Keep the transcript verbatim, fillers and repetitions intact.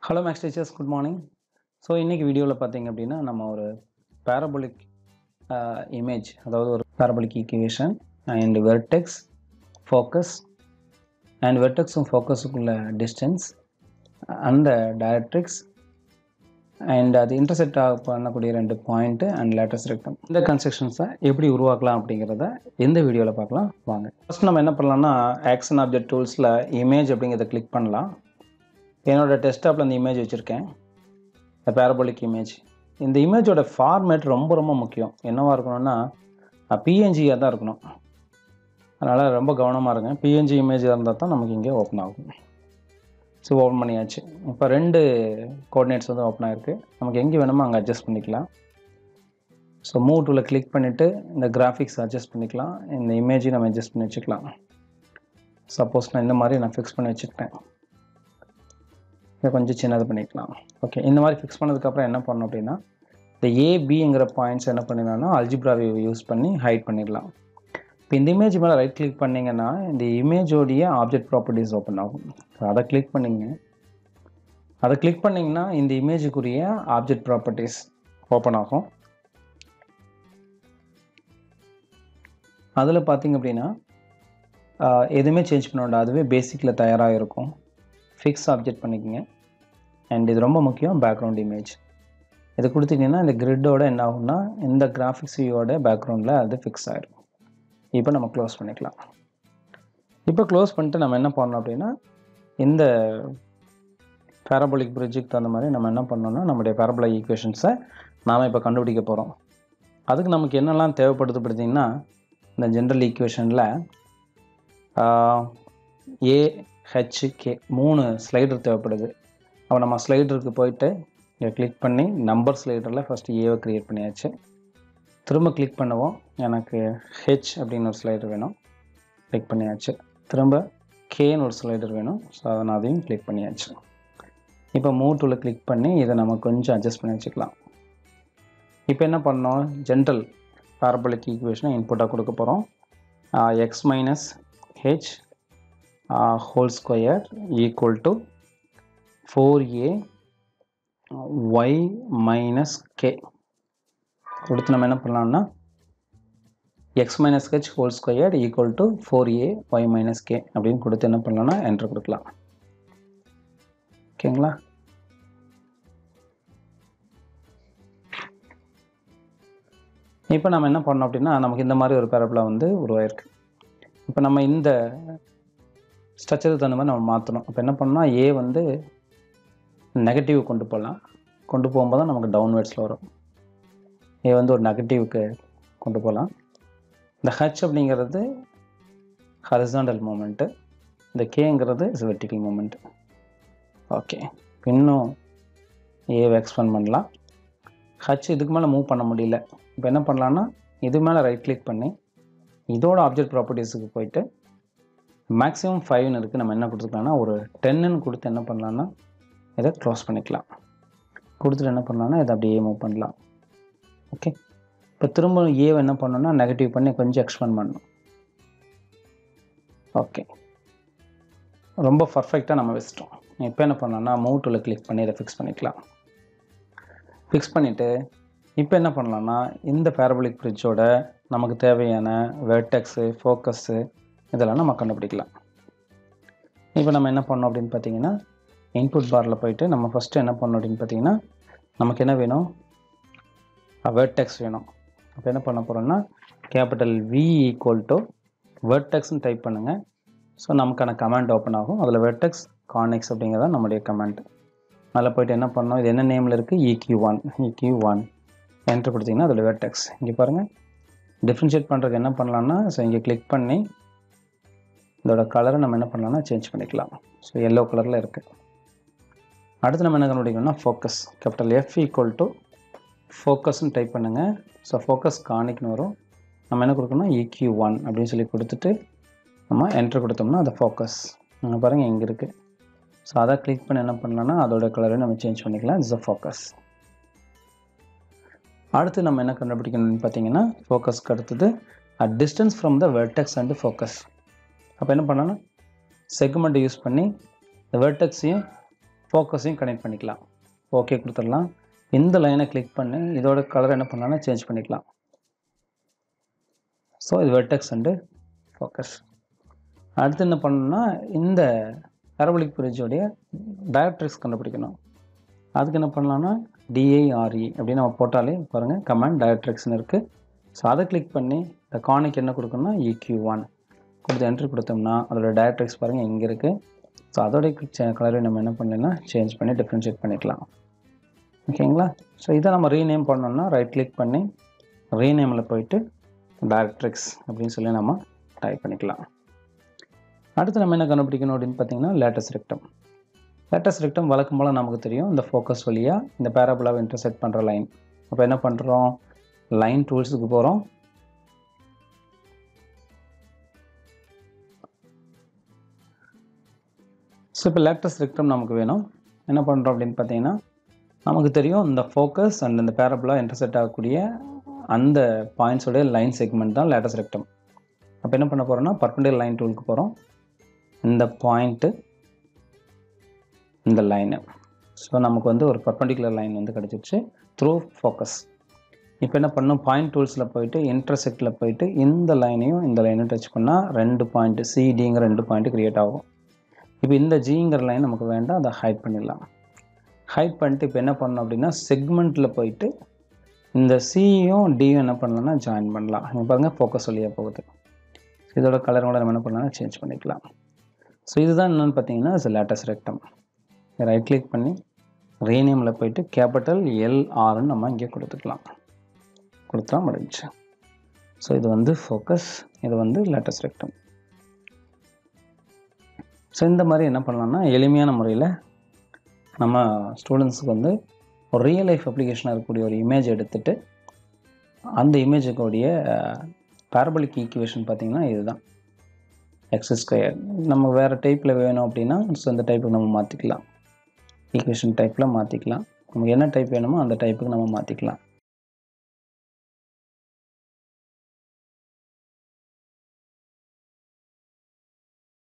Hello Max teachers, good morning. So இன்னைக்கு வீடியோவில் பார்த்தீங்க அப்படின்னா நம்ம ஒரு parabolic uh, image, அதாவது ஒரு parabolic equation and vertex, focus and vertexும் focusக்குள்ள distance and directrix and அது intersect பண்ணக்கூடிய ரெண்டு பாயிண்ட் அண்ட் லேட்டஸ்ட் ரெக்டம். இந்த கன்ஸ்ட்ரக்ஷன்ஸை எப்படி உருவாக்கலாம் அப்படிங்கிறத இந்த வீடியோவில் பார்க்கலாம் வாங்க. ஃபர்ஸ்ட் நம்ம என்ன பண்ணலாம்னா ஆக்ஷன் ஆப்ஜெக்ட் டூல்ஸில் இமேஜ் அப்படிங்கிறத கிளிக் பண்ணலாம். என்னோடய டெஸ்க்டாப்பில் இந்த இமேஜ் வச்சுருக்கேன், இந்த பேரபோலிக் இமேஜ். இந்த இமேஜோட ஃபார்மேட் ரொம்ப ரொம்ப முக்கியம். என்னவாக இருக்கணும்னா பிஎன்ஜியாக தான் இருக்கணும். அதனால் ரொம்ப கவனமாக இருங்க. பிஎன்ஜி இமேஜ் இருந்தால் தான் நமக்கு இங்கே ஓப்பன் ஆகும். ஸோ ஓப்பன் பண்ணியாச்சு. இப்போ ரெண்டு கோஆர்டினேட்ஸ் வந்து ஓப்பன் ஆகிருக்கு. நமக்கு எங்கே வேணுமோ அங்கே அட்ஜஸ்ட் பண்ணிக்கலாம். ஸோ மூவ் டூவில் கிளிக் பண்ணிவிட்டு இந்த கிராஃபிக்ஸ் அட்ஜஸ்ட் பண்ணிக்கலாம். இந்த இமேஜையும் நம்ம அட்ஜஸ்ட் பண்ணி வச்சுக்கலாம். சப்போஸ் நான் இந்த மாதிரி நான் ஃபிக்ஸ் பண்ணி வச்சுக்கிட்டேன், இதை கொஞ்சம் சின்னது பண்ணிக்கலாம். ஓகே, இந்த மாதிரி ஃபிக்ஸ் பண்ணதுக்கப்புறம் என்ன பண்ணணும் அப்படின்னா இந்த ஏபிங்கிற பாயிண்ட்ஸ் என்ன பண்ணிடலாம்னா அல்ஜிப்ராவை யூஸ் பண்ணி ஹைட் பண்ணிடலாம். இப்போ இந்த இமேஜ் மேலே ரைட் கிளிக் பண்ணிங்கன்னா இந்த இமேஜோடைய ஆப்ஜெக்ட் ப்ராப்பர்ட்டிஸ் ஓப்பன் ஆகும். அதை கிளிக் பண்ணிங்க. அதை கிளிக் பண்ணிங்கன்னா இந்த இமேஜுக்குரிய ஆப்ஜெக்ட் ப்ராப்பர்ட்டிஸ் ஓப்பன் ஆகும். அதில் பார்த்திங்க அப்படின்னா எதுவுமே சேஞ்ச் பண்ண வேண்டாம், அதுவே பேசிக்கில் தயாராக இருக்கும். ஃபிக்ஸ் ஆப்ஜெக்ட் பண்ணிக்கோங்க. அண்ட் இது ரொம்ப முக்கியம், பேக்ரவுண்ட் இமேஜ். இது கொடுத்தீங்கன்னா இந்த கிரிட்டோட என்ன ஆகும்னா இந்த கிராஃபிக்ஸ் வியூவோட பேக்ரவுண்டில் அது ஃபிக்ஸ் ஆகிடும். இப்போ நம்ம க்ளோஸ் பண்ணிக்கலாம். இப்போ க்ளோஸ் பண்ணிட்டு நம்ம என்ன பண்ணோம் அப்படின்னா இந்த பேரபோலிக் பிரிட்ஜுக்கு தகுந்த மாதிரி நம்ம என்ன பண்ணோம்னா நம்முடைய பேரபோலிக் ஈக்குவேஷன்ஸை நாம் இப்போ கண்டுபிடிக்க போகிறோம். அதுக்கு நமக்கு என்னெல்லாம் தேவைப்படுது பார்த்தீங்கன்னா இந்த ஜென்ரல் ஈக்குவேஷனில் ஏ ஹெச்கே மூணு ஸ்லைடர் தேவைப்படுது. அப்போ நம்ம ஸ்லைடருக்கு போயிட்டு இங்கே கிளிக் பண்ணி நம்பர் ஸ்லைடரில் ஃபஸ்ட்டு ஏவை க்ரியேட் பண்ணியாச்சு. திரும்ப கிளிக் பண்ணுவோம். எனக்கு ஹெச் அப்படின்னு ஒரு ஸ்லைடர் வேணும், கிளிக் பண்ணியாச்சு. திரும்ப கேன்னு ஒரு ஸ்லைடர் வேணும், ஸோ அதை நான் அதையும் கிளிக் பண்ணியாச்சு. இப்போ மூவ் டூவில் கிளிக் பண்ணி இதை நம்ம கொஞ்சம் அட்ஜஸ்ட் பண்ணி வச்சுக்கலாம். இப்போ என்ன பண்ணோம், ஜென்ரல் பேரபோலிக் ஈக்குவேஷனை இன்புட்டாக கொடுக்க போகிறோம். X minus H whole square equal to four a y minus k. கொடுத்து நம்ம என்ன பண்ணலாம்னா x minus h whole square equal to four a y minus k அப்படின்னு கொடுத்து என்ன பண்ணலாம்னா என்டர் கொடுக்கலாம். ஓகேங்களா? இப்போ நம்ம என்ன பண்ணோம் அப்படின்னா நமக்கு இந்த மாதிரி ஒரு பேரபோலா வந்து உருவாயிருக்கு. இப்போ நம்ம இந்த ஸ்ட்ரக்சருக்கு தகுந்த மாதிரி நம்ம மாற்றணும். இப்போ என்ன பண்ணால் ஏ வந்து நெகட்டிவ் கொண்டு போகலாம். கொண்டு போகும்போது தான் நமக்கு டவுன்வேர்ட்ஸில் வரும். ஏ வந்து ஒரு நெகட்டிவ்க்கு கொண்டு போகலாம். இந்த ஹச் அப்படிங்கிறது ஹரிசாண்டல் மூமெண்ட்டு, இந்த கேங்கிறது இஸ் வெர்டிக்கல் மூமெண்ட்டு. ஓகே, இன்னும் ஏவை எக்ஸ்பேண்ட் பண்ணலாம். ஹச் இதுக்கு மேலே மூவ் பண்ண முடியல. இப்போ என்ன பண்ணலான்னா இது மேலே ரைட் கிளிக் பண்ணி இதோட ஆப்ஜெக்ட் ப்ராப்பர்ட்டிஸுக்கு போயிட்டு மேக்ஸிமம் ஃபைவ்னு இருக்குது, நம்ம என்ன கொடுத்துக்கலாம்னா ஒரு டென்னு கொடுத்து என்ன பண்ணலான்னா இதை க்ளோஸ் பண்ணிக்கலாம். கொடுத்துட்டு என்ன பண்ணலான்னா இதை அப்படியே மூவ் பண்ணலாம். ஓகே, இப்போ திரும்ப ஏவை என்ன பண்ணோன்னா நெகட்டிவ் பண்ணி கொஞ்சம் எக்ஸ்பேண்ட் பண்ணணும். ஓகே, ரொம்ப பர்ஃபெக்டாக நம்ம வச்சிட்டோம். இப்போ என்ன பண்ணலாம்னா மூவ் டூவில் கிளிக் பண்ணி இதை ஃபிக்ஸ் பண்ணிக்கலாம். ஃபிக்ஸ் பண்ணிவிட்டு இப்போ என்ன பண்ணலான்னா இந்த பேரபோலிக் பிரிட்ஜோட நமக்கு தேவையான வெர்டெக்ஸு ஃபோக்கஸ்ஸு இதெல்லாம் நம்ம கண்டுபிடிக்கலாம். இப்போ நம்ம என்ன பண்ணோம் அப்படின்னு பார்த்தீங்கன்னா இன்புட் பாரில் போயிட்டு நம்ம ஃபஸ்ட்டு என்ன பண்ணோம் அப்படின்னு பார்த்தீங்கன்னா நமக்கு என்ன வேணும், வெர்டெக்ஸ் வேணும். அப்போ என்ன பண்ண போகிறோம்னா கேபிட்டல் வி ஈக்குவல் டு வெர்டெக்ஸ்ன்னு டைப் பண்ணுங்கள். ஸோ நமக்கான கமாண்ட் ஓப்பன் ஆகும். அதில் வெர்டெக்ஸ் கான்எக்ஸ் அப்படிங்கிறத நம்முடைய கமாண்ட். அதில் போய்ட்டு என்ன பண்ணோம், இது என்ன நேமில் இருக்குது, EQ one EQ one enter கொடுத்தீங்கன்னா அதில் வெர்டெக்ஸ். இங்கே பாருங்கள், டிஃப்ரென்ஷியேட் பண்ணுறதுக்கு என்ன பண்ணலான்னா ஸோ இங்கே கிளிக் பண்ணி இதோட கலரை நம்ம என்ன பண்ணலாம்னா சேஞ்ச் பண்ணிக்கலாம். ஸோ எல்லோ கலரில் இருக்குது. அடுத்து நம்ம என்ன கண்டுபிடிக்கணும்னா focus. Capital F equal to ஃபோக்கஸ்ன்னு டைப் பண்ணுங்கள். ஸோ ஃபோக்கஸ் காணிக்னு வரும். நம்ம என்ன கொடுக்கணும்னா இக்யூ ஒன் அப்படின்னு சொல்லி கொடுத்துட்டு நம்ம என்ட்ரு கொடுத்தோம்னா அது ஃபோக்கஸ். நீங்கள் பாருங்கள் இங்கே இருக்குது. ஸோ அதை கிளிக் பண்ணி என்ன பண்ணலாம்னா அதோட கலரை நம்ம சேஞ்ச் பண்ணிக்கலாம். It's a focus. அடுத்து நம்ம என்ன கண்டுபிடிக்கணும்னு பார்த்தீங்கன்னா ஃபோக்கஸ்க்கு அடுத்தது a distance from the vertex and focus. அப்போ என்ன பண்ணலாம்னா செக்மெண்ட் யூஸ் பண்ணி இந்த வெர்டெக்ஸையும் ஃபோக்கஸையும் கனெக்ட் பண்ணிக்கலாம். ஓகே கொடுத்துடலாம். இந்த லைனை கிளிக் பண்ணி இதோட கலர் என்ன பண்ணலாம்னா சேஞ்ச் பண்ணிக்கலாம். ஸோ இது வெர்டெக்ஸ் அண்டு ஃபோக்கஸ். அடுத்து என்ன பண்ணணும்னா இந்த பேரபோலிக் பிரிட்ஜோடைய டைரக்ட்ரிக்ஸ் கண்டுபிடிக்கணும். அதுக்கு என்ன பண்ணலாம்னா டிஐஆர்இ அப்படின்னு நம்ம போட்டாலே பாருங்கள் கமாண்ட் டைரக்ட்ரிக்ஸ்னு இருக்குது. ஸோ அதை கிளிக் பண்ணி இந்த கானிக் என்ன கொடுக்கணும்னா இக்யூ ஒன் கொடுத்து என்ட்ரி கொடுத்தோம்னா அதோட டைரக்ட்ரிக்ஸ் பாருங்கள் இங்கே இருக்குது. ஸோ அதோடைய கலரை நம்ம என்ன பண்ணலைன்னா சேஞ்ச் பண்ணி டிஃப்ரென்ஷியேட் பண்ணிக்கலாம். ஓகேங்களா? ஸோ இதை நம்ம ரீநேம் பண்ணோம்னா ரைட் கிளிக் பண்ணி ரீநேமில் போயிட்டு டைரக்ட்ரிக்ஸ் அப்படின்னு சொல்லி நம்ம டைப் பண்ணிக்கலாம். அடுத்து நம்ம என்ன கண்டுபிடிக்கணும் அப்படின்னு பார்த்தீங்கன்னா லேட்டஸ்ட் ரெக்டம். லேட்டஸ்ட் ரெக்டம் வழக்கம் போல் நமக்கு தெரியும் இந்த ஃபோக்கஸ் வழியாக இந்த பேராபோலாவை இன்டர்செக்ட் பண்ணுற லைன். அப்போ என்ன பண்ணுறோம், லைன் டூல்ஸுக்கு போகிறோம். ஸோ இப்போ லேட்டஸ்ட் ரெக்டம் நமக்கு வேணும். என்ன பண்ணுறோம் அப்படின்னு பார்த்தீங்கன்னா நமக்கு தெரியும் இந்த ஃபோக்கஸ் அண்ட் இந்த பேராபோலா இன்டர்செக்ட் ஆகக்கூடிய அந்த பாயிண்ட்ஸோடைய லைன் செக்மெண்ட் தான் லேட்டஸ்ட் ரெக்டம். அப்போ என்ன பண்ண போகிறோம்னா பர்பெண்டிகுலர் லைன் டூலுக்கு போகிறோம். இந்த பாயிண்ட்டு இந்த லைனு. ஸோ நமக்கு வந்து ஒரு பர்பெண்டிகுலர் லைன் வந்து கிடச்சிருச்சு த்ரூ ஃபோக்கஸ். இப்போ என்ன பண்ணணும், பாயிண்ட் டூல்ஸில் போயிட்டு இன்டர்செக்டில் போயிட்டு இந்த லைனையும் இந்த லைனையும் டச் பண்ணால் ரெண்டு பாயிண்ட்டு சிடிங்கிற ரெண்டு பாயிண்ட்டு க்ரியேட் ஆகும். இப்போ இந்த ஜிங்கிற லைன் நமக்கு வேண்டாம், அதை ஹைட் பண்ணிடலாம். ஹைட் பண்ணிட்டு இப்போ என்ன பண்ணணும் அப்படின்னா செக்மெண்ட்டில் போயிட்டு இந்த சியும் டியும் என்ன பண்ணலாம்னா ஜாயின் பண்ணலாம். இங்கே பாருங்கள் ஃபோக்கஸ் வழியாக போகுது. இதோட கலர் கூட நம்ம என்ன பண்ணலாம்னா சேஞ்ச் பண்ணிக்கலாம். ஸோ இதுதான் என்னென்னு பார்த்தீங்கன்னா it's latus rectum. Right click பண்ணி ரீநேமில் போயிட்டு கேபிட்டல் எல்ஆர்ன்னு நம்ம இங்கே கொடுத்துக்கலாம். கொடுத்தா முடிஞ்சு. ஸோ இது வந்து ஃபோக்கஸ், இது வந்து லேட்டஸ்ட் ரெக்டம். ஸோ இந்த மாதிரி என்ன பண்ணலாம்னா எளிமையான முறையில் நம்ம ஸ்டூடெண்ட்ஸுக்கு வந்து ஒரு ரியல் லைஃப் அப்ளிகேஷனாக இருக்கக்கூடிய ஒரு இமேஜ் எடுத்துகிட்டு அந்த இமேஜுக்குடைய பேரபோலிக் ஈக்குவேஷன் பார்த்திங்கன்னா இதுதான் எக்ஸ் ஸ்கொயர். நம்ம வேறு டைப்பில் வேணும் அப்படின்னா ஸோ இந்த டைப்புக்கு நம்ம மாற்றிக்கலாம். ஈக்குவேஷன் டைப்பில் மாற்றிக்கலாம். நமக்கு என்ன டைப் வேணுமோ அந்த டைப்புக்கு நம்ம மாற்றிக்கலாம்.